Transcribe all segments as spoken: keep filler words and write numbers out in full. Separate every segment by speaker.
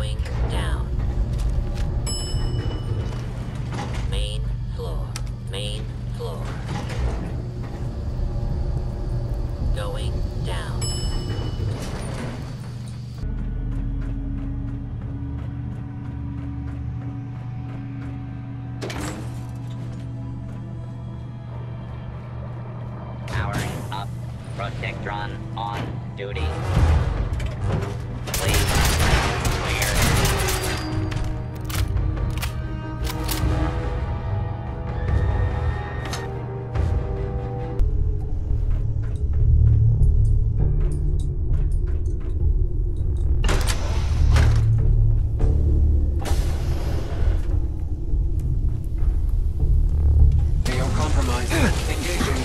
Speaker 1: Going down. Main floor. Main floor. Going down.
Speaker 2: Powering up. Protectron on duty. Please. Clear.
Speaker 3: Neo compromised. Engaging.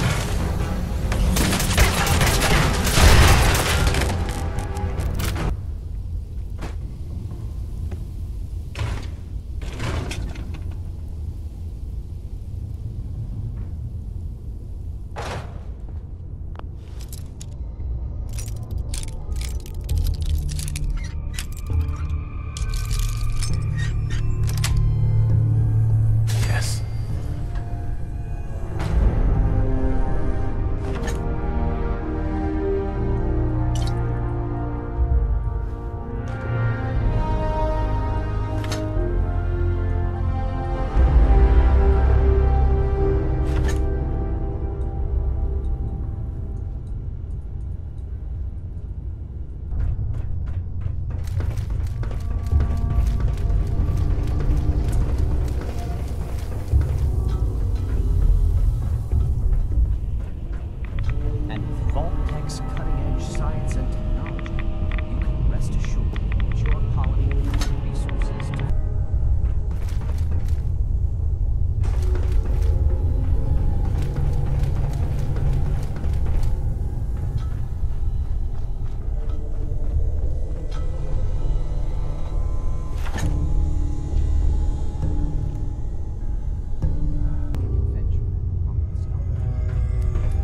Speaker 3: Yes.
Speaker 4: And with Vault-Tech's cutting-edge science and technology, you can rest assured that your colony will have resources to... adventure among the stars.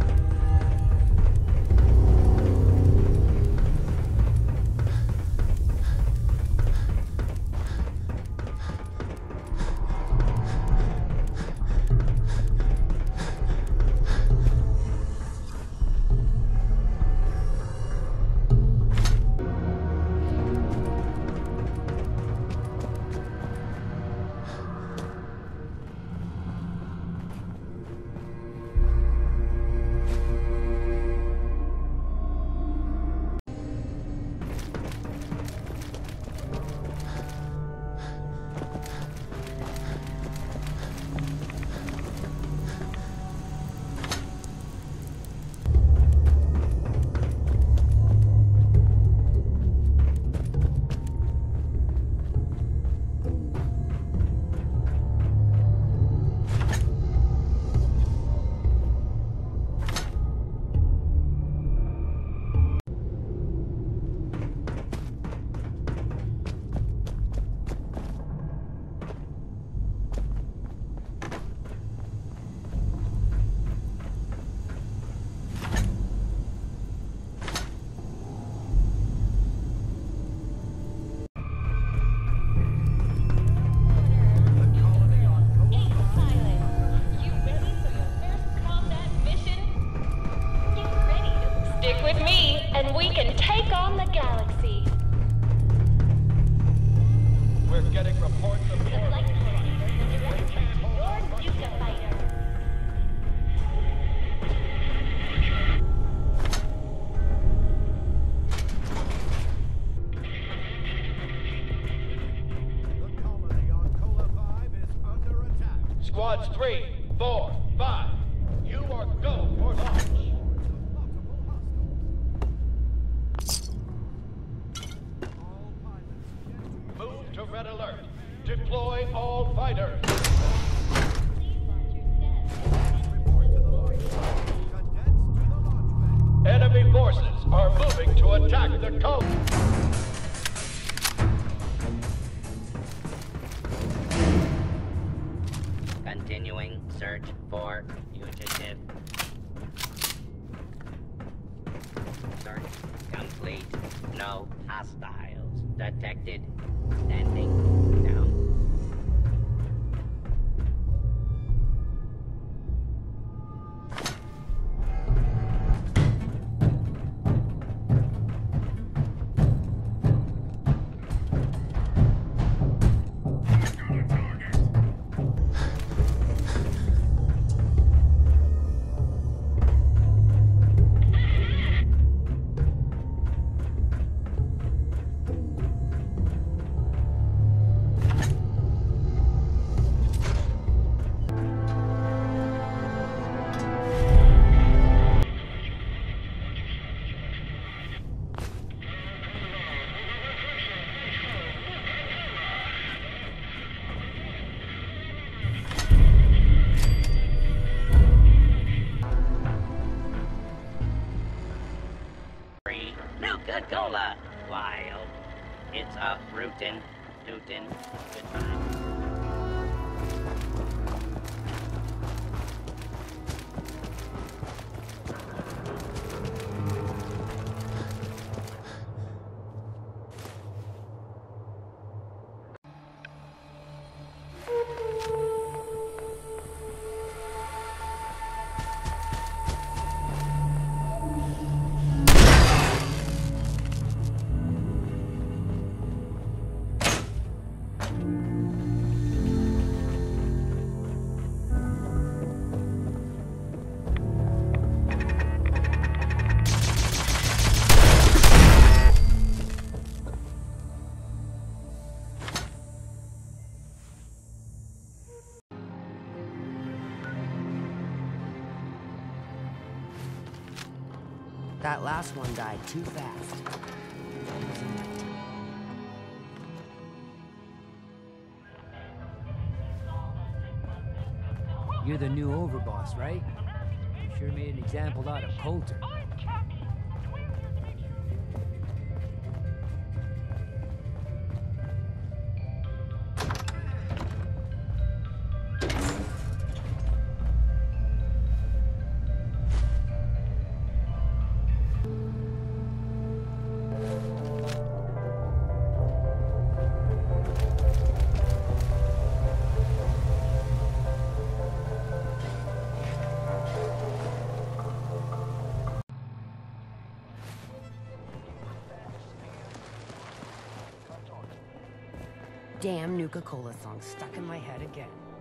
Speaker 5: Stick with me, and we can take on the galaxy.
Speaker 6: We're getting reports of
Speaker 5: The flight coordinator is directed to your Yuga fighter.
Speaker 6: The colony on Cola five is under attack. Squads three, four, five. You are go for launch. Move to red alert. Deploy all fighters. Enemy forces are moving to attack the coast.
Speaker 2: Continuing search for fugitive. Search complete. No hostiles detected. Standing down. Nuka-Cola. Wild. It's up, rootin', tootin'. Good times.
Speaker 7: That last one died too fast.
Speaker 8: You're the new overboss, right? You sure made an example out of Coulter.
Speaker 7: Damn Nuka-Cola song stuck in my head again.